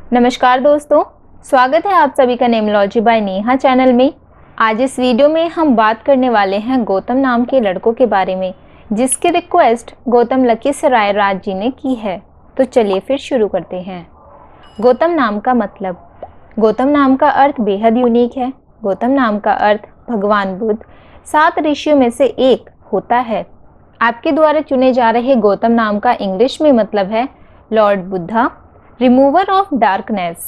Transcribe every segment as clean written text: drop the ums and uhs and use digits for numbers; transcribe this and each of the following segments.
नमस्कार दोस्तों, स्वागत है आप सभी का नेमोलॉजी बाय नेहा चैनल में। आज इस वीडियो में हम बात करने वाले हैं गौतम नाम के लड़कों के बारे में, जिसकी रिक्वेस्ट गौतम लखीसराय राज जी ने की है। तो चलिए फिर शुरू करते हैं। गौतम नाम का मतलब। गौतम नाम का अर्थ बेहद यूनिक है। गौतम नाम का अर्थ भगवान बुद्ध 7 ऋषियों में से एक होता है। आपके द्वारा चुने जा रहे गौतम नाम का इंग्लिश में मतलब है lord Buddha, remover of darkness.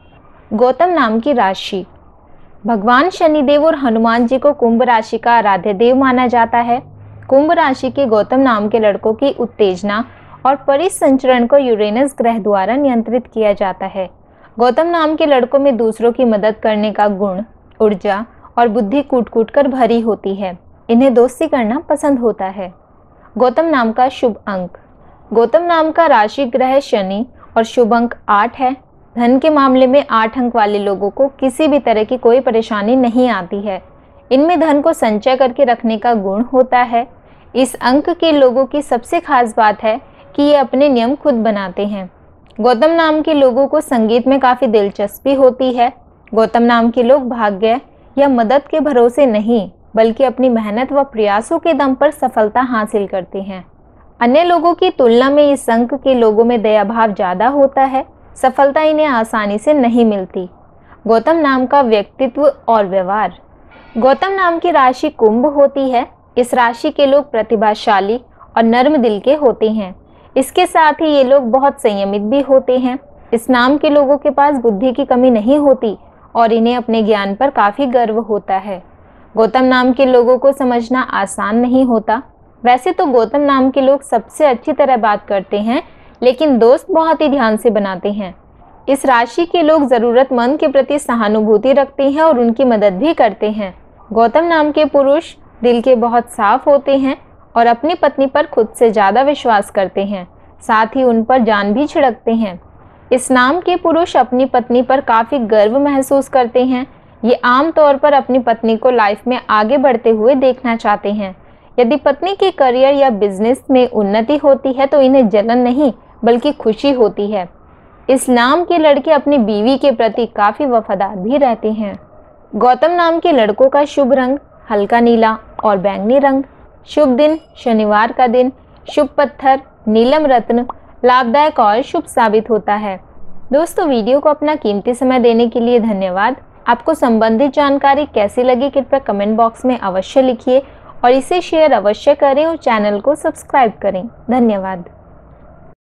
Gautam नाम की राशि। भगवान शनिदेव और हनुमान जी को कुंभ राशि का आराध्य देव माना जाता है। कुंभ राशि के गौतम नाम के लड़कों की उत्तेजना और परिसंचरण को यूरेनस ग्रह द्वारा नियंत्रित किया जाता है। गौतम नाम के लड़कों में दूसरों की मदद करने का गुण, ऊर्जा और बुद्धि कूट कूट कर भरी होती है। इन्हें दोस्ती करना पसंद होता है। गौतम नाम का शुभ अंक। गौतम नाम का राशि ग्रह शनि और शुभ अंक 8 है। धन के मामले में 8 अंक वाले लोगों को किसी भी तरह की कोई परेशानी नहीं आती है। इनमें धन को संचय करके रखने का गुण होता है। इस अंक के लोगों की सबसे खास बात है कि ये अपने नियम खुद बनाते हैं। गौतम नाम के लोगों को संगीत में काफ़ी दिलचस्पी होती है। गौतम नाम के लोग भाग्य या मदद के भरोसे नहीं, बल्कि अपनी मेहनत व प्रयासों के दम पर सफलता हासिल करते हैं। अन्य लोगों की तुलना में इस अंक के लोगों में दया भाव ज़्यादा होता है। सफलता इन्हें आसानी से नहीं मिलती। गौतम नाम का व्यक्तित्व और व्यवहार। गौतम नाम की राशि कुंभ होती है। इस राशि के लोग प्रतिभाशाली और नर्म दिल के होते हैं। इसके साथ ही ये लोग बहुत संयमित भी होते हैं। इस नाम के लोगों के पास बुद्धि की कमी नहीं होती और इन्हें अपने ज्ञान पर काफ़ी गर्व होता है। गौतम नाम के लोगों को समझना आसान नहीं होता। वैसे तो गौतम नाम के लोग सबसे अच्छी तरह बात करते हैं, लेकिन दोस्त बहुत ही ध्यान से बनाते हैं। इस राशि के लोग ज़रूरतमंद के प्रति सहानुभूति रखते हैं और उनकी मदद भी करते हैं। गौतम नाम के पुरुष दिल के बहुत साफ होते हैं और अपनी पत्नी पर खुद से ज़्यादा विश्वास करते हैं, साथ ही उन पर जान भी छिड़कते हैं। इस नाम के पुरुष अपनी पत्नी पर काफ़ी गर्व महसूस करते हैं। ये आम तौर पर अपनी पत्नी को लाइफ में आगे बढ़ते हुए देखना चाहते हैं। यदि पत्नी के करियर या बिजनेस में उन्नति होती है तो इन्हें जलन नहीं बल्कि खुशी होती है। इस नाम के लड़के अपनी बीवी के प्रति काफ़ी वफादार भी रहते हैं। गौतम नाम के लड़कों का शुभ रंग हल्का नीला और बैंगनी रंग। शुभ दिन शनिवार का दिन। शुभ पत्थर नीलम रत्न लाभदायक और शुभ साबित होता है। दोस्तों, वीडियो को अपना कीमती समय देने के लिए धन्यवाद। आपको संबंधित जानकारी कैसी लगी कृपया कमेंट बॉक्स में अवश्य लिखिए और इसे शेयर अवश्य करें और चैनल को सब्सक्राइब करें। धन्यवाद।